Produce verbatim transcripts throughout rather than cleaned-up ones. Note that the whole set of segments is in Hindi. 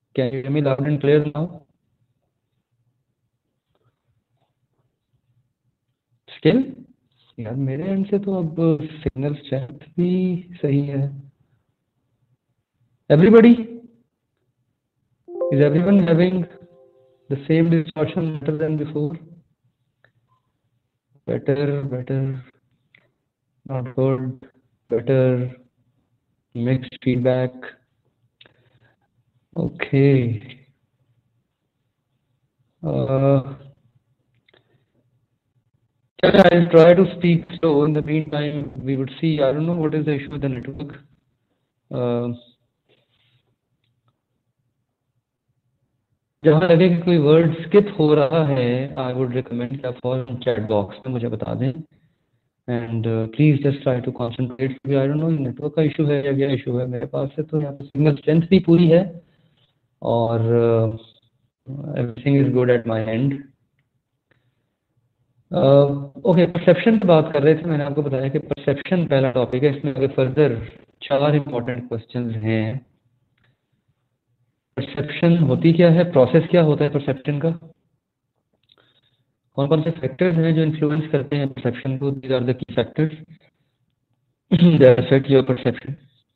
Can you hear me loud and clear now? Still? यार मेरे एंड से तो अब सिग्नल स्ट्रेंथ भी सही है. Everybody, is everyone having the same distortion better than before? Better, better, not good, better, mixed feedback. Okay. Uh, I'll try to speak slow. In the meantime, we would see. I don't know what is the issue with the network. Uh, जहाँ लगे कि कोई वर्ड स्किप हो रहा है, आई वुड रिकमेंड कि आप फॉरन चैट बॉक्स में मुझे बता दें. And please just try to concentrate. I don't know network का इशू है या क्या इशू है. मेरे पास से तो यहाँ पे सिग्नल स्ट्रेंथ भी पूरी है और everything is good at my end. Okay, perception की बात कर रहे थे. मैंने आपको बताया कि परसेप्शन पहला टॉपिक है. इसमें अगर फर्दर चार इंपॉर्टेंट क्वेश्चंस हैं. परसेप्शन होती क्या है, प्रोसेस क्या होता है परसेप्शन का, कौन कौन से फैक्टर्स हैं जो इन्फ्लुएंस करते हैं परसेप्शन को. These are the key factors that affect your perception.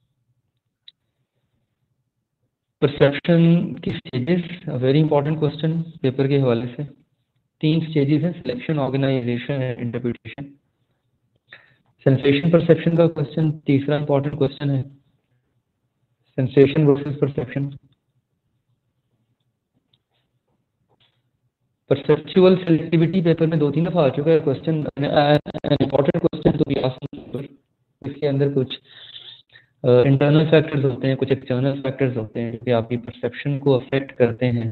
Perception की stages, a very important question paper के हवाले से. तीन स्टेजेस हैं, selection, organisation and interpretation. Sensation perception का क्वेश्चन तीसरा इंपॉर्टेंट क्वेश्चन है. Sensation versus perception. Perceptual selectivity paper में दो तीन दफा आ चुका है क्वेश्चन. इंपॉर्टेंट क्वेश्चन तो भी आ सकता है. इसके अंदर कुछ इंटरनल uh, फैक्टर्स होते हैं, कुछ एक्सटर्नल फैक्टर्स होते हैं जो कि आपकी परसेप्शन को अफेक्ट करते हैं.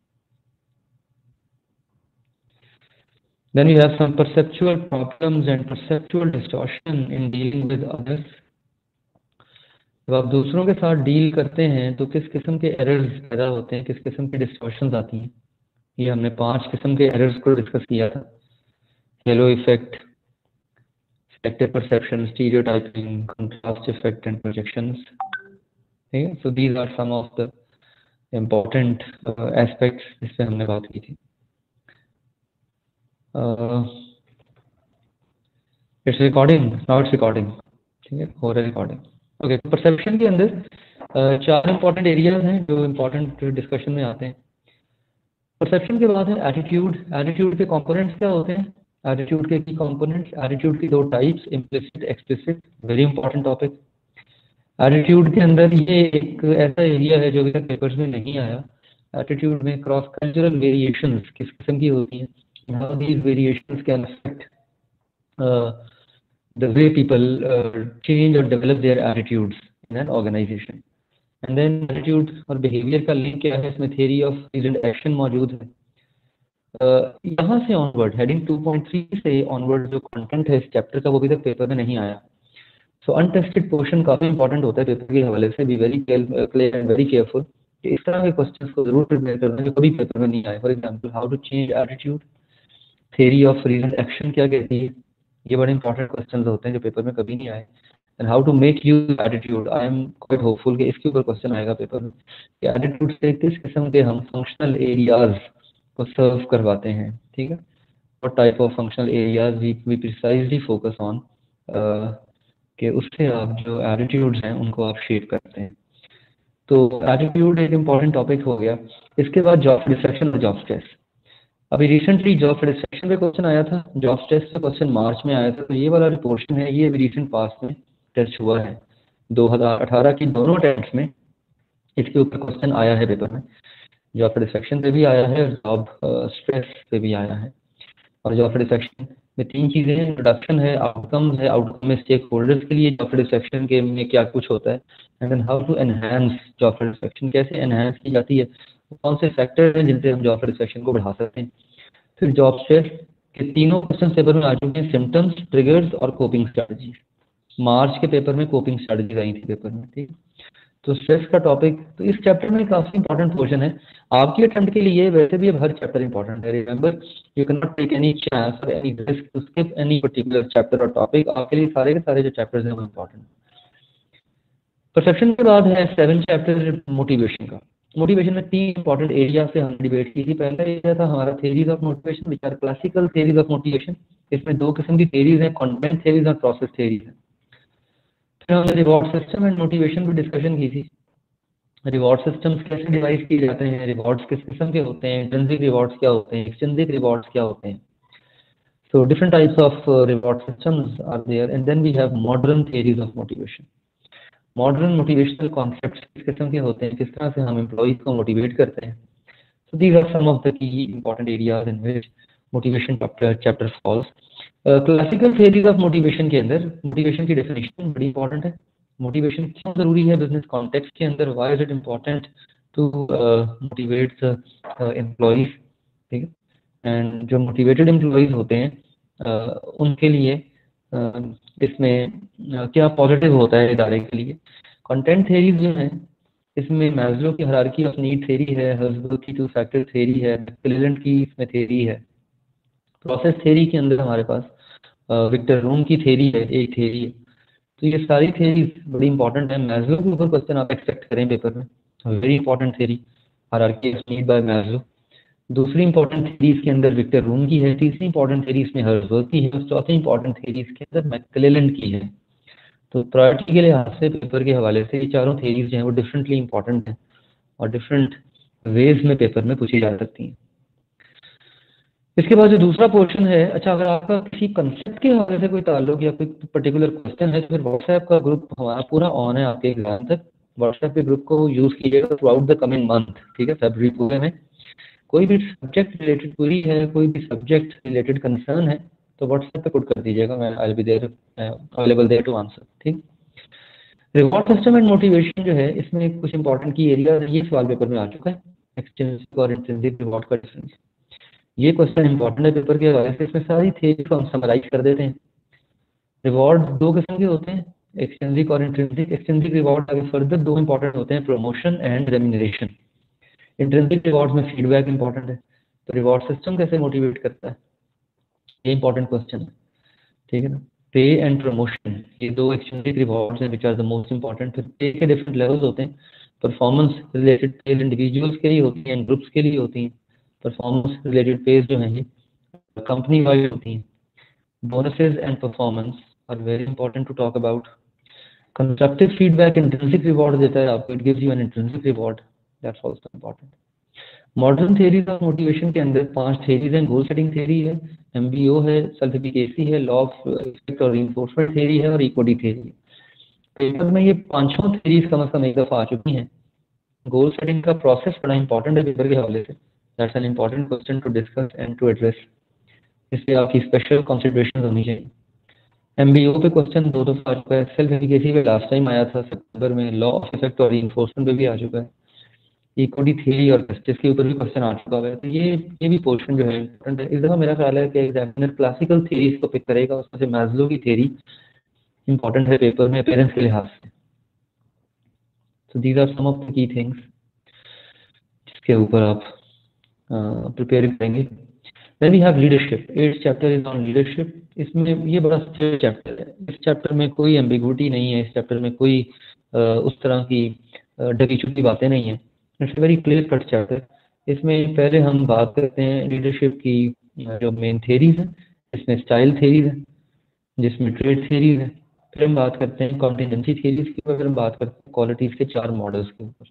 Then we have some perceptual problems and perceptual distortion in dealing with others. जब आप दूसरों के साथ डील करते हैं तो किस किस्म के एरर्स पैदा होते हैं, किस किस्म की डिस्टॉर्शंस आती हैं. ये हमने पांच किस्म के एरर्स को डिस्कस किया था. Halo effect, selective perception, stereotyping, contrast effect and projections. ठीक है, so these are some of the important aspects जिस पे हमने बात की थी. It's recording, now it's recording. ठीक है, हो रहा है रिकॉर्डिंग. ओके, परसेप्शन के अंदर uh, चार इंपॉर्टेंट एरियाज हैं जो इंपॉर्टेंट डिस्कशन में आते हैं. परसेप्शन के बाद है एटीट्यूड. एटीट्यूड के कंपोनेंट्स क्या होते हैं, एटीट्यूड के की कंपोनेंट्स. एटीट्यूड की दो types, implicit, explicit. Very important topic. Attitude के अंदर ये एक ऐसा एरिया है जो अभी तक पेपर्स में नहीं आया. एटीट्यूड में क्रॉस कल्चरल वेरिएशंस किस किस्म की होती हैं, how these variations can affect the way people uh, change or develop their attitudes in an organization. And then attitude और behavior का link क्या है, इसमें theory of reasoned action मौजूद है. uh, यहाँ से onward, heading to point three से onward जो content है इस chapter का वो अभी तक पेपर में नहीं आया. so untested portion काफी important होता है पेपर के हवाले से. be very clear and very careful कि इस तरह के questions को जरूर prepare करना जो कभी पेपर में नहीं आए. for example, how to change attitude, theory of reasoned action क्या कहती है. ये बड़े इंपॉर्टेंट क्वेश्चंस होते हैं जो पेपर में कभी नहीं आए. And how to make use attitude. I am quite hopeful कि इसके ऊपर क्वेश्चन आएगा पेपर में कि एटीट्यूड से किस किस्म के हम फंक्शनल एरियाज को सर्व करवाते हैं. ठीक है, what type of functional areas we we precisely focus on, कि उससे आप जो एटीट्यूड्स हैं उनको आप शेप करते हैं. तो एटीट्यूड एक इंपॉर्टेंट टॉपिक हो गया. इसके बाद जॉब सेटिस्फैक्शन और जॉब स्ट्रेस. अभी रिसेंटली जॉब सेटिस्फैक्शन पे क्वेश्चन आया था, जॉब स्ट्रेस पे क्वेश्चन मार्च में आया था. तो ये वाला पोर्शन है, ये रिसेंट पास में टेस्ट हुआ है. दो हज़ार अठारह की दोनों टेस्ट में इसके ऊपर क्वेश्चन आया है पेपर में. जॉब सेटिस्फैक्शन पे भी आया है और जॉब स्ट्रेस पे भी आया है. और जॉब सेटिस्फैक्शन में तीन चीज़ें हैं, इंट्रोडक्शन है, आउटकम्स है, आउटकम में स्टेक होल्डर्स के लिए जॉब सेटिस्फैक्शन के में क्या कुछ होता है, and then how to enhance job satisfaction, कैसे एनहांस की जाती है, कौन से फैक्टर हैं जिनसे हम जॉब सेटिस्फैक्शन को बढ़ा सकते हैं. फिर जॉब स्ट्रेस के तीनों क्वेश्चन पेपर में आ चुके हैं, सिम्टम्स, ट्रिगर्स और कोपिंग स्ट्रैटेजी. मार्च के पेपर में कोपिंग स्ट्रैटेजी आई थी पेपर में. ठीक, तो स्ट्रेस का टॉपिक तो इस चैप्टर में काफी इंपॉर्टेंट पोर्शन है आपकी अटेम्प्ट के लिए. वैसे भी अब हर चैप्टर इंपॉर्टेंट है. Remember, you can not take any chance और any risk to skip any particular chapter और टॉपिक. आपके लिए सारे के सारे जो चैप्टर्स हैं वो इंपॉर्टेंट. परसेप्शन के बाद है सेवन चैप्टर मोटिवेशन का. मोटिवेशन में तीन इंपॉर्टेंट एरिया से हम डिबेट की थी। पहला एरिया था हमारा theories of motivation, which are classical theories of motivation. इसमें दो किस्म की थेरीज हैं, कंटेंट थेरीज और प्रोसेस थेरीज है। फिर हमने रिवॉर्ड सिस्टम एंड मोटिवेशन पर डिस्कशन की थी। रिवॉर्ड सिस्टम्स कैसे डिवाइड किए जाते हैं, रिवॉर्ड्स किस किस्म के होते हैं, इंट्रिंसिक रिवॉर्ड्स क्या होते हैं, एक्सट्रिंसिक रिवॉर्ड्स क्या होते हैं। So different types of uh, reward systems are there, and then we have modern theories of motivation. Modern motivational concepts किस किस्म के होते हैं, किस तरह से हम एम्प्लॉइज को मोटिवेट करते हैं. So these are some of the key important areas in which motivation chapter chapter falls. uh, classical theories of motivation के अंदर motivation की definition बड़ी important है. motivation क्यों जरूरी है business context के अंदर, why is it important to uh, motivate the uh, employees, ठीक है. एंड जो मोटिवेटेड एम्प्लॉइज होते हैं uh, उनके लिए uh, इसमें uh, क्या पॉजिटिव होता है इदारे के लिए. कंटेंट थेरीज जो है इसमें मैस्लो की हायरार्की ऑफ नीड थेरी है, हर्ट्जबर्ग की टू फैक्टर थेरी है, क्लीलैंड की इसमें थेरी है. प्रोसेस थेरी के अंदर हमारे पास विक्टर रूम की थेरी है, एक थेरी है. तो ये सारी थेरीज बड़ी इंपॉर्टेंट है. मैस्लो के ऊपर क्वेश्चन आप एक्सपेक्ट करें पेपर में, very important theory hierarchy of need by Maslow. दूसरी इंपॉर्टेंट थेरीज के अंदर विक्टर रूम की है, तीसरी इंपॉर्टेंट थेरीज में हर्ट्जबर्ग की है, और चौथी इंपॉर्टेंट थेरीज के अंदर मैक्लेलैंड की है. तो प्रायोरिटी के लिहाज से पेपर के हवाले से ये चारों थेरीज जो हैं वो डिफरेंटली इंपॉर्टेंट हैं और डिफरेंट वेज में पेपर में पूछी जा सकती हैं. इसके बाद जो दूसरा पोर्शन है, अच्छा अगर आपका किसी कंसेप्ट के हवाले से कोई ताल्लुक या कोई पर्टिकुलर क्वेश्चन है तो फिर व्हाट्सएप का ग्रुप हमारा पूरा ऑन है आपके एग्जाम तक. व्हाट्सएप के ग्रुप को यूज कीजिएगा throughout the coming month, ठीक है. फरवरी पूरे में कोई भी सब्जेक्ट रिलेटेड क्वेरी है, कोई भी सब्जेक्ट रिलेटेड कंसर्न है तो व्हाट्सएप पे पुट कर दीजिएगा, मैं I will be there available there to answer, ठीक. रिवॉर्ड सिस्टम एंड मोटिवेशन जो है इसमें कुछ इंपॉर्टेंट की एरिया, ये सवाल पेपर में आ चुका है, एक्सट्रिंसिक और इंट्रिंसिक रिवॉर्ड का डिफरेंस. ये क्वेश्चन इंपॉर्टेंट है पेपर के हवाले से. इसमें सारी थ्योरी को हम समराइज कर देते हैं. रिवॉर्ड दो किस्म के होते हैं, एक्सट्रिंसिक और इंट्रिंसिक. एक्सट्रिंसिक रिवॉर्ड आगे फर्दर दो इंपॉर्टेंट होते हैं, promotion and remuneration. Intrinsic reward में फीडबैक इंपॉर्टेंट है. तो रिवॉर्ड सिस्टम कैसे मोटिवेट करता है, ये इंपॉर्टेंट क्वेश्चन है, ठीक है ना. पे एंड प्रमोशन ये दो एक्सट्रिंसिक रिवॉर्ड्स हैं which are the most important. फिर पे के डिफरेंट लेवल्स होते हैं. परफॉर्मेंस रिलेटेड पे इंडिविजुअल्स के लिए होती हैं, ग्रुप्स के लिए होती हैं. परफॉर्मेंस रिलेटेड पेज जो हैं ये कंपनी वाइज होती हैं. Bonuses and performance are very important to talk about. Constructive feedback intrinsic reward देता है आपको, it gives you an intrinsic reward, that's also important. Modern theories of motivation के अंदर पांच थेरीज हैं. गोल सेटिंग थेरी है, एमबीओ है, सेल्फ एफिकेसी है, लॉ ऑफ इफेक्ट और रीइंफोर्समेंट थेरी है, और इक्विटी थेरी है. पेपर में ये पांचों थेरीज कम से कम एक दफा आ चुकी हैं. गोल सेटिंग का प्रोसेस बड़ा इंपॉर्टेंट है पेपर के हवाले से, that's an important question to discuss and to address. इसलिए आपकी स्पेशल कंसिडरेशन होनी चाहिए. एमबीओ पे क्वेश्चन दो दफा आ चुका है, सेल्फ एफिकेसी पे लास्ट टाइम आया था सितंबर में, लॉ ऑफ इफेक्ट और रीइंफोर्समेंट पे भी आ चुका है, इक्विटी थ्योरी और जस्टिस के ऊपर भी क्वेश्चन आ चुका है. तो ये ये भी पोर्शन जो है इम्पोर्टेंट है. इस दफा मेरा ख्याल है कि एग्जामिनर क्लासिकल थ्योरीज को पिक करेगा, उसमें से मैस्लो की थ्योरी इंपॉर्टेंट है पेपर में अपेयरेंस के लिहाज से. तो these are some of the key things जिसके ऊपर आप प्रिपेयर uh, करेंगे. Then we have leadership. Eighth chapter is on leadership. इसमें ये बड़ा स्ट्रेट चैप्टर है. इस चैप्टर में कोई एम्बिगुइटी नहीं है, इस चैप्टर में कोई uh, उस तरह की ढकी छुपी बातें नहीं है. It's very clear cut chapter. इसमें पहले हम बात करते हैं लीडरशिप की जो मेन थेरीज हैं. इसमें स्टाइल थेरीज है, जिसमें ट्रेड थेरीज है. फिर हम बात करते हैं कॉन्टिजेंसी थेरीज के ऊपर, फिर हम बात करते हैं क्वालिटीज के चार मॉडल्स के ऊपर.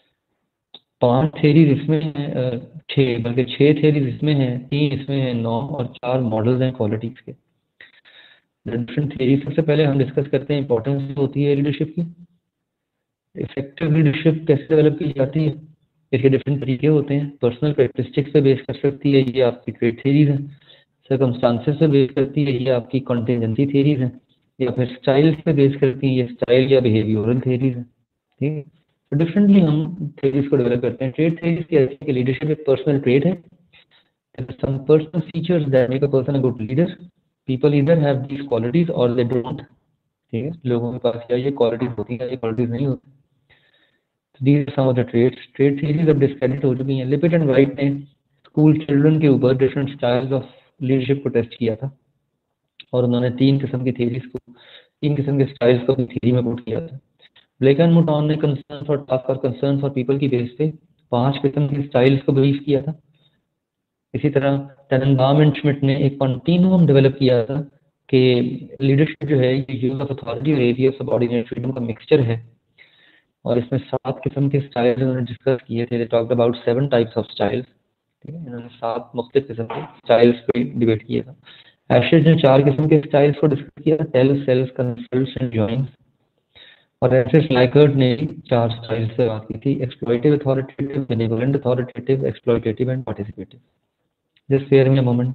पांच थेरीज इसमें है, छः बल्कि छः थेरीज इसमें हैं, तीन इसमें है, नौ और चार मॉडल्स हैं क्वालिटीज के. डिफरेंट थेरीज सबसे पहले हम डिस्कस करते हैं इंपॉर्टेंस होती है लीडरशिप की. इफेक्टिव लीडरशिप कैसे डेवलप की जाती है, इसके डिफरेंट तरीके होते हैं. पर्सनल कैरेक्टरिस्टिक्स पे बेस कर सकती है, ये आपकी ट्रेड थेरीज हैं. सर्कमस्टांसेस पे बेस करती है, ये आपकी कॉन्टिजेंसी थेरीज हैं. या फिर स्टाइल पे बेस करती है, ये स्टाइल या बिहेवियरल थेरीज हैं, ठीक है. तो डिफरेंटली हम थेरीज को डेवलप करते हैं. ट्रेड थेरीज की ऐसी कि लीडरशिप एक पर्सनल ट्रेड है. Some personal features that make a person a good leader. People either have these qualities or they don't, ठीक है. लोगों के पास या ये क्वालिटीज होती है, ये क्वालिटीज नहीं होती. These are some of the traits. Trait theories अब डिस्क्रेडिट हो चुकी हैं. लिपिट एंड राइट ने स्कूल चिल्ड्रन के ऊपर डिफरेंट स्टाइल्स ऑफ लीडरशिप को टेस्ट किया था, और उन्होंने तीन किस्म की थेरीज को, तीन किस्म के स्टाइल्स को थेरी में पुट किया था. ब्लेक एंड मुटॉन ने कंसर्न फॉर टास्क और कंसर्न फॉर पीपल की बेस पे पांच किस्म की स्टाइल्स को ब्रीफ किया था। इसी तरह टेननबाम एंड श्मिट ने एक कॉन्टिन्यूम डेवलप किया था कि लीडरशिप जो है ये यूज ऑफ अथॉरिटी और एरिया ऑफ सबऑर्डिनेट फ्रीडम का मिक्सचर है, और इसमें सात किस्म के स्टाइल्स उन्होंने डिस्कस किए थे। They talked about seven types of styles, ठीक है, इन्होंने सात मुख्तलिफ किस्म के स्टाइल्स पे डिबेट किया था। एशेज ने चार किस्म के स्टाइल्स को डिस्कस किया, tell, sells, consults and joins. और एसेस लाइकर्ट ने चार स्टाइल्स से बात की थी, exploitive, authoritative, benevolent, authoritative, exploitative and participative. Just spare me a moment.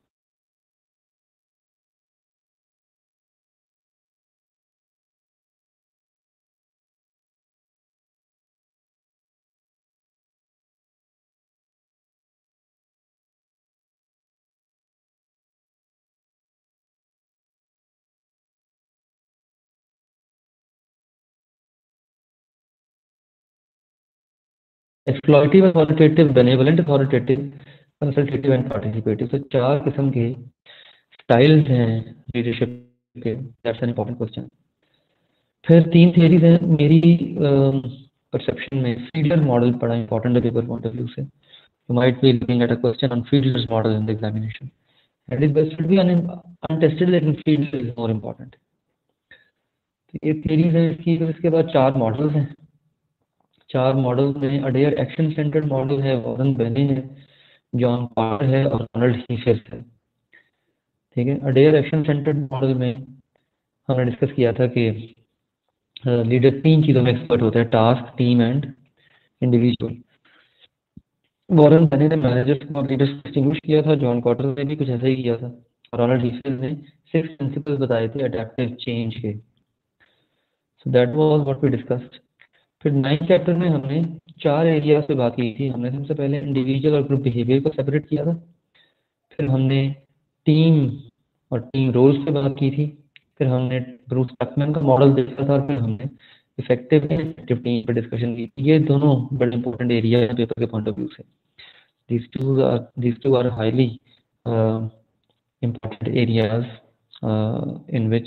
Exploitive, authoritative, benevolent, authoritative, consultative and participative. तो चार किस्म के स्टाइल्स हैं लीडरशिप के। That's an important question. फिर तीन थियरीज हैं मेरी परसेप्शन में। फील्डर मॉडल बड़ा इंपॉर्टेंट है पेपर पॉइंट ऑफ व्यू से। You might be looking at a question on Fiedler's model in the examination, and it best should be untested, लेकिन फील्ड इज मोर इम्पॉर्टेंट। तो ये थियरीज है इसकी। फिर इसके बाद चार मॉडल्स हैं। चार मॉडल में अडेयर एक्शन सेंटर्ड मॉडल है, वॉरेन बेनिन है, जॉन कॉटर है और रोनाल्ड हीफेस्ट है, ठीक है। अडेयर एक्शन सेंटर्ड मॉडल में हमने डिस्कस किया था कि लीडर तीन चीज़ों में एक्सपर्ट होता है, task, team and individual. Warren Bennis ने मैनेजर्स और लीडर्स को डिस्टिंग्विश किया था, जॉन कॉटर ने भी कुछ ऐसा ही किया था, और रोनाल्ड हीफेस्ट ने सिक्स प्रिंसिपल्स बताए थे अडेप्टिव चेंज के। So that was what we discussed. फिर नाइन्थ चैप्टर में हमने चार एरियाज पे बात की थी। हमने सबसे पहले इंडिविजुअल और ग्रुप बिहेवियर को सेपरेट किया था। फिर हमने टीम और टीम रोल्स पे बात की थी। फिर हमने ब्रूस टकमैन का मॉडल देखा था, और फिर हमने इफेक्टिव एंड इफेक्टिव टीम पे डिस्कशन की। ये दोनों बड़े इंपॉर्टेंट एरिया है पेपर के पॉइंट ऑफ व्यू से। these two are these two are highly uh, important areas uh, in which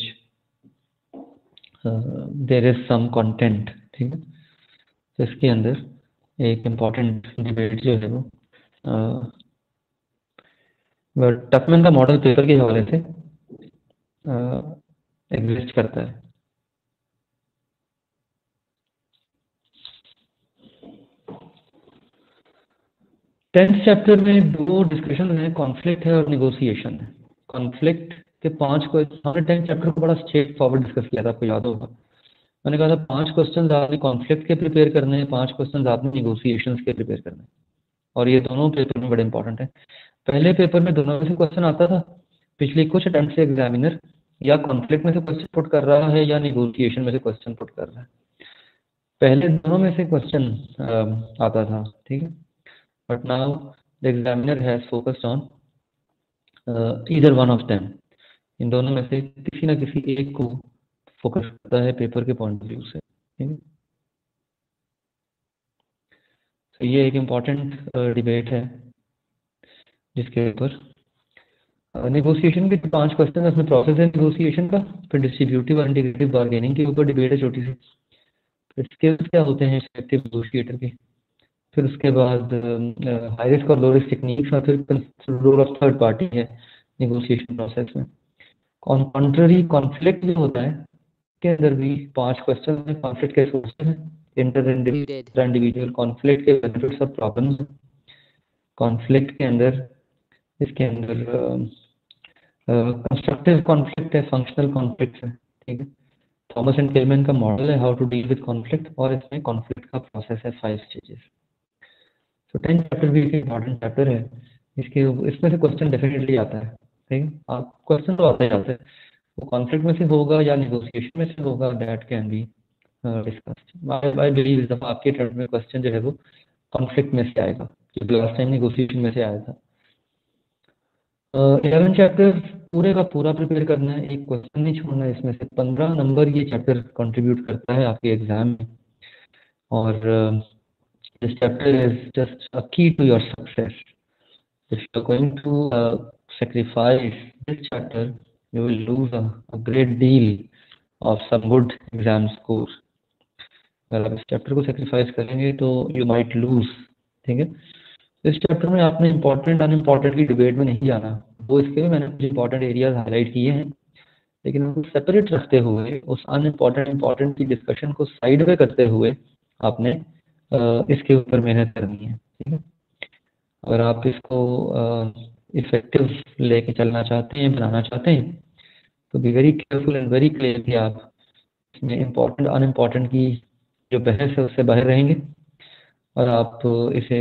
uh, there is some content, ठीक है। तो इसके अंदर एक इम्पॉर्टेंट डिबेट जो है वो टकमैन का मॉडल पेपर के हवाले से एग्जिस्ट करता है। टेंथ चैप्टर में दो डिस्कशन है, कॉन्फ्लिक्ट है और निगोसिएशन है। कॉन्फ्लिक्ट के पांच को हमने टेंथ चैप्टर को बड़ा स्ट्रेट फॉरवर्ड डिस्कस किया था, आपको याद होगा। मैंने कहा था पांच क्वेश्चन आपने कॉन्फ्लिक्ट के प्रिपेयर करने हैं, पांच क्वेश्चन आपने निगोसिएशंस के प्रिपेयर करने हैं, और ये दोनों पेपर में बड़े इंपॉर्टेंट है। पहले पेपर में दोनों में से क्वेश्चन आता था। पिछले कुछ अटेम्प्ट से एग्जामिनर या कॉन्फ्लिक्ट में से क्वेश्चन पुट कर रहा है या निगोसिएशन में से क्वेश्चन पुट कर रहा है। पहले दोनों में से क्वेश्चन आता था, ठीक है। But now the examiner has focused on either one of them. इन दोनों में से किसी ना किसी एक को फोकस करता है पेपर के पॉइंट ऑफ व्यू से, ठीक है। तो ये एक इम्पॉर्टेंट डिबेट है जिसके ऊपर नेगोशिएशन के पांच क्वेश्चन है, उसमें प्रोसेस है नेगोशिएशन का। फिर डिस्ट्रीब्यूटिव और इंटीग्रेटिव बार्गेनिंग के ऊपर डिबेट है छोटी सी। फिर स्किल्स क्या होते हैं इफेक्टिव नेगोशिएटर के। फिर उसके बाद हाई रिस्क और लो रिस्क टेक्निक्स, और फिर रोल ऑफ थर्ड पार्टी है नेगोशिएशन प्रोसेस में। कॉन्ट्ररी कॉन्फ्लिक्ट जो होता है के अंदर भी पांच क्वेश्चन है। कॉन्फ्लिक्ट के सोर्सेस हैं, इंटर इंडिविजुअल कॉन्फ्लिक्ट के बेनिफिट्स और प्रॉब्लम्स। कॉन्फ्लिक्ट के अंदर इसके अंदर कंस्ट्रक्टिव कॉन्फ्लिक्ट है, फंक्शनल कॉन्फ्लिक्ट है, ठीक है। थॉमस एंड केलमैन का मॉडल है how to deal with conflict, और इसमें कॉन्फ्लिक्ट का प्रोसेस है फाइव स्टेजेस। तो टेंथ चैप्टर भी एक इम्पॉर्टेंट चैप्टर है। इसके इसमें से क्वेश्चन डेफिनेटली आता है, ठीक है। आप क्वेश्चन तो आते ही आते हैं, वो कॉन्फ्लिक्ट में से होगा या नेगोशिएशन में से होगा, that can be discussed. I believe इस दफा आपके टर्म में क्वेश्चन जो है वो कॉन्फ्लिक्ट में से आएगा, जो लास्ट टाइम नेगोशिएशन में से आया था। इलेवन चैप्टर पूरे का पूरा प्रिपेयर करना है, एक क्वेश्चन नहीं छोड़ना है। इसमें से पंद्रह नंबर ये चैप्टर कंट्रीब्यूट करता है आपके एग्जाम में, और this chapter is just a key to your success. If you are going to sacrifice this chapter, you will lose a, a great deal of some good exam scores. अगर आप इस चैप्टर को सेक्रीफाइस करेंगे तो you might lose ठीक है। इस चैप्टर में आपने इंपॉर्टेंट अनइम्पॉर्टेंट की डिबेट में नहीं जाना। वो इसके भी मैंने कुछ इंपॉर्टेंट एरियाज हाईलाइट किए हैं, लेकिन उनको सेपरेट रखते हुए उस अनइम्पॉर्टेंट इम्पॉर्टेंट की डिस्कशन को साइड में करते हुए आपने इसके ऊपर मेहनत करनी है। ठीक है। अगर आप इसको इफेक्टिव लेके चलना चाहते हैं, बनाना चाहते हैं, तो be very careful and very clear कि आप इसमें इम्पोर्टेंट अनइम्पॉर्टेंट की जो बहस है उससे बाहर रहेंगे और आप इसे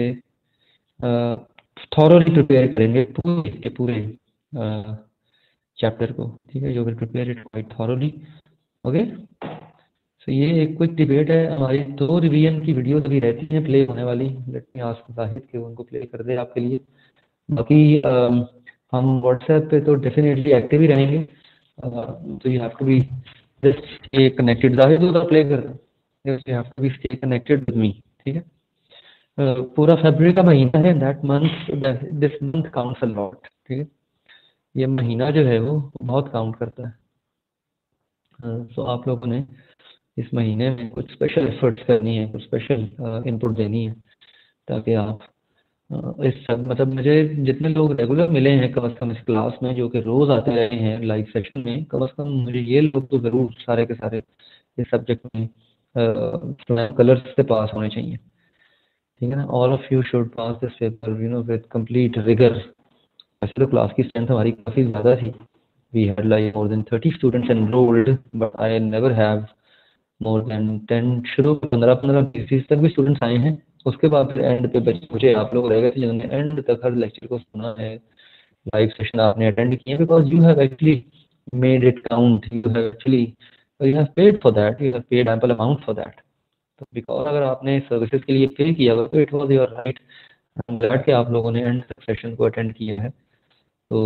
थॉरोली प्रिपेयर करेंगे पूरे के पूरे चैप्टर को। ठीक है, you will prepare it quite thoroughly. Okay, so ये एक क्विक डिबेट है। हमारी दो रिवीजन की वीडियोस अभी रहती हैं प्ले होने वाली। लेट मी आस्क जाहिद कि उनको प्ले कर दे आपके लिए। बाकी uh, हम व्हाट्सएप पे तो डेफिनेटली एक्टिव ही रहेंगे, तो you have to be just stay connected. Zahid उधर प्ले कर दो, you have to be stay connected with me. ठीक है। uh, पूरा फरवरी का महीना है, that month this month counts a lot. ठीक है, ये महीना जो है वो बहुत काउंट करता है। सो uh, so आप लोगों ने इस महीने में कुछ स्पेशल एफर्ट्स करनी है, कुछ स्पेशल इनपुट देनी है, ताकि आप uh, इस सब मतलब मुझे जितने लोग रेगुलर मिले हैं कम से कम इस क्लास में, जो कि रोज आते रहे हैं लाइव सेशन में, कम से कम मुझे ये लोग तो जरूर सारे के सारे इस सब्जेक्ट में कलर्स से पास होने चाहिए। ठीक है ना, all of you should pass this paper you know with complete rigour. वैसे तो क्लास की स्ट्रेंथ हमारी काफ़ी ज़्यादा थी, we had like more than thirty students enrolled, but I never have more than ten. शुरू में पंद्रह पंद्रह बीस बीस तक भी स्टूडेंट्स आए हैं, उसके बाद फिर एंड पे बचे मुझे आप लोग रह गए थे जिन्होंने एंड तक हर लेक्चर को सुना है, लाइव सेशन आपने अटेंड किए, because you have actually made it count, you have actually you have paid for that, you have paid ample amount for that. तो बिकॉज अगर आपने सर्विसेज के लिए पे किया हुआ तो it was your right. I am glad कि आप लोगों ने एंड तक सेशन को अटेंड किया है। तो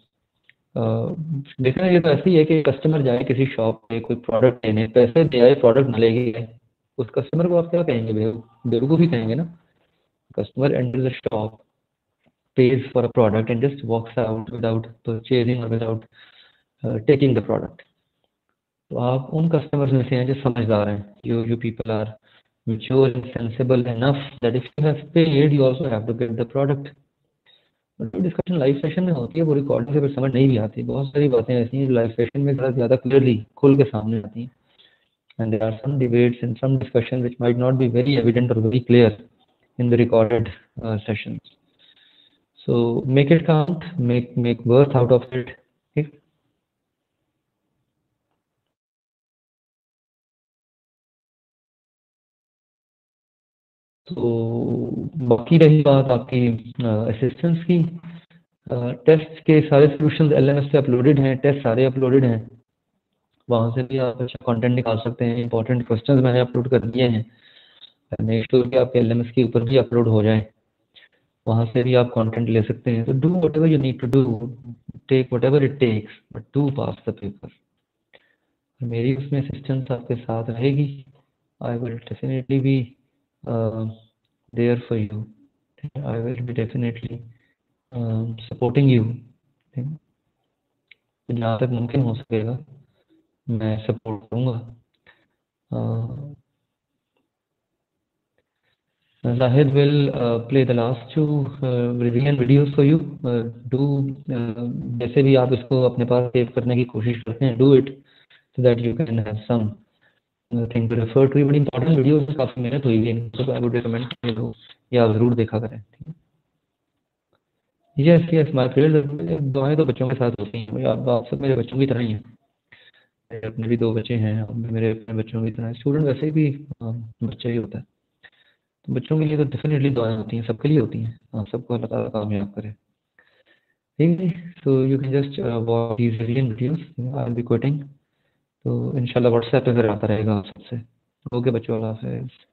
देखना, ये तो ऐसे ही है कि कस्टमर जाए किसी शॉप पे कोई प्रोडक्ट लेने, पैसे दे आए प्रोडक्ट न लेके गए, उस कस्टमर को आप क्या कहेंगे? बेवकूफ़ ही कहेंगे ना। Customer enter the shop, pays for a product and just walks out without purchasing or without uh, taking the product. तो आप उन कस्टमर्स में से हैं जो समझदार हैं। You you people are mature and sensible enough that if you have paid you also have to get the product. जो डिस्कशन लाइव सेशन में होती है वो रिकॉर्डिंग से फिर समझ नहीं भी आती। बहुत सारी बातें ऐसी हैं जो लाइव सेशन में ज़्यादा ज़्यादा क्लियरली खुल के सामने आती हैं, and there are some debates and some discussion which might not be very evident or very clear in the recorded uh, sessions. So make it count, make make worth out of it. Okay? तो बाकी रही बात आपकी असिस्टेंस की, टेस्ट के सारे सॉल्यूशंस एलएमएस पे अपलोडेड हैं, टेस्ट सारे अपलोडेड हैं, वहाँ से भी आप अच्छा कंटेंट निकाल सकते हैं। इंपॉर्टेंट क्वेश्चंस मैंने अपलोड कर दिए हैं, मेक श्योर कि आपके एलएमएस के ऊपर भी अपलोड हो जाए, वहाँ से भी आप कंटेंट ले सकते हैं। तो do whatever you need to do, take whatever it takes, but do pass the paper. मेरी उसमें असिस्टेंस आपके साथ रहेगी। I will definitely be there for you, I will be definitely supporting you. जहाँ तक मुमकिन हो सकेगा मैं सपोर्ट करूँगा। Zahid will uh, play the last two uh, revision videos for you. Uh, do uh, जैसे भी आप इसको अपने पास सेव करने की कोशिश करते हैं, do it so that you can have some uh, thing to refer to. बड़ी इंपॉर्टेंट वीडियोस काफ़ी मेहनत हुई है, तो आई वुड रिकमेंड कि ये आप ज़रूर देखा करें। यस यस, माय फेवरेट दुआएं तो बच्चों के साथ होती हैं। आप आप सब मेरे बच्चों की तरह ही हैं, मेरे अपने भी दो बच्चे हैं, आप भी मेरे अपने बच्चों की तरह। स्टूडेंट वैसे भी बच्चा ही होता है, तो बच्चों के लिए तो डेफिनेटली दुआएं होती हैं, सबके लिए होती हैं। आप सबको अल्लाह ताला कामयाब करे। ठीक है, so you can just watch these revision videos, I will be quitting. तो इंशाल्लाह व्हाट्सएप पे फिर आता रहेगा आप सबसे। ओके बच्चों, अल्लाह हाफिज़।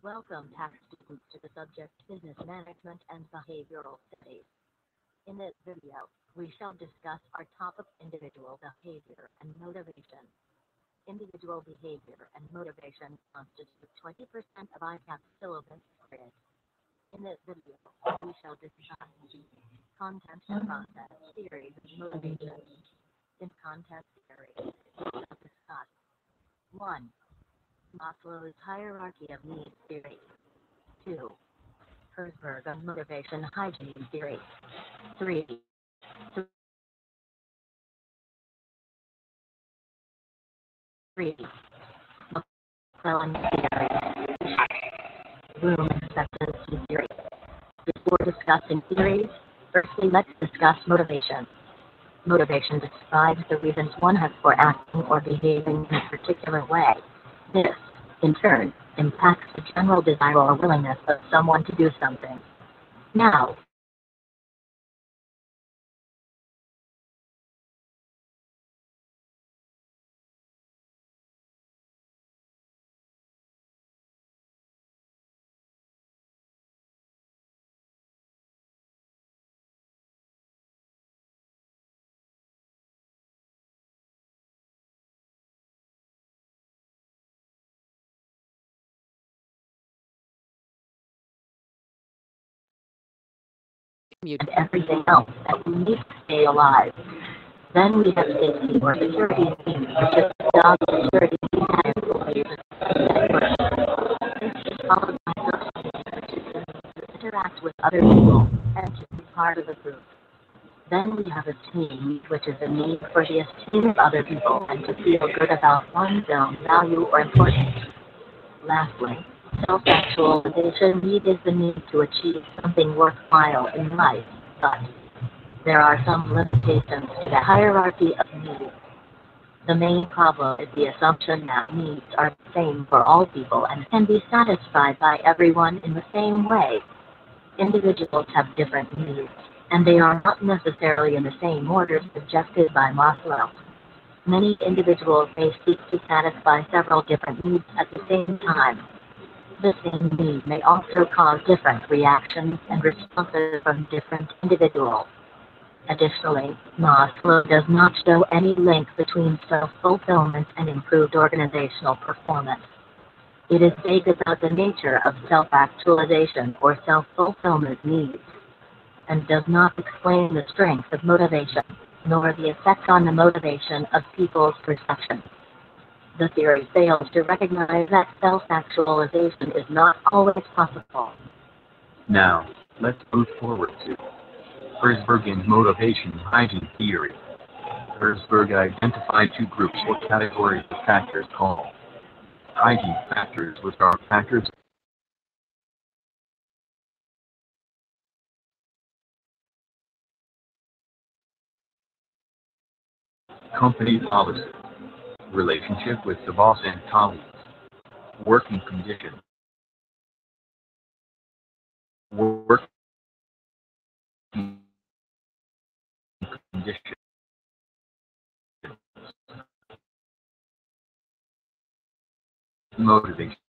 Welcome tax students to the subject Business Management and Behavioral Studies. In this video, we shall discuss our topic individual behavior and motivation. Individual behavior and motivation constitute twenty percent of I CAP syllabus credit. In this video, we shall discuss content and process theories of motivation. In content theory, we shall discuss one. Maslow's hierarchy of needs theory. two. Herzberg of motivation hygiene theory. three. three. McClellan theory. Room acceptance theory. Before discussing theories, firstly let's discuss motivation. Motivation describes the reasons one has for acting or behaving in a particular way. This, in turn, impacts the general desire or willingness of someone to do something. Now, and everything else that we need to stay alive. Then we have safety or security needs, such as job security and employees, followed by social needs, which is the need to interact with other people and to be part of a group. Then we have esteem need, which is a need for the esteem of other people and to feel good about one's own value or importance. Lastly, self-actualization need is the need to achieve something worthwhile in life, but there are some limitations to the hierarchy of needs. The main problem is the assumption that needs are the same for all people and can be satisfied by everyone in the same way. Individuals have different needs, and they are not necessarily in the same order suggested by Maslow. Many individuals may seek to satisfy several different needs at the same time. The same need may also cause different reactions and responses from different individuals. Additionally, Maslow does not show any link between self-fulfillment and improved organizational performance. It is vague about the nature of self-actualization or self-fulfillment needs, and does not explain the strength of motivation, nor the effect on the motivation of people's perception. The theory fails to recognize that self-actualization is not always possible. Now, let's move forward to Herzbergian motivation hygiene theory. Herzberg identified two groups or categories of factors called hygiene factors, which are factors company policy, relationship with the boss and colleagues, working conditions, work conditions, motivation.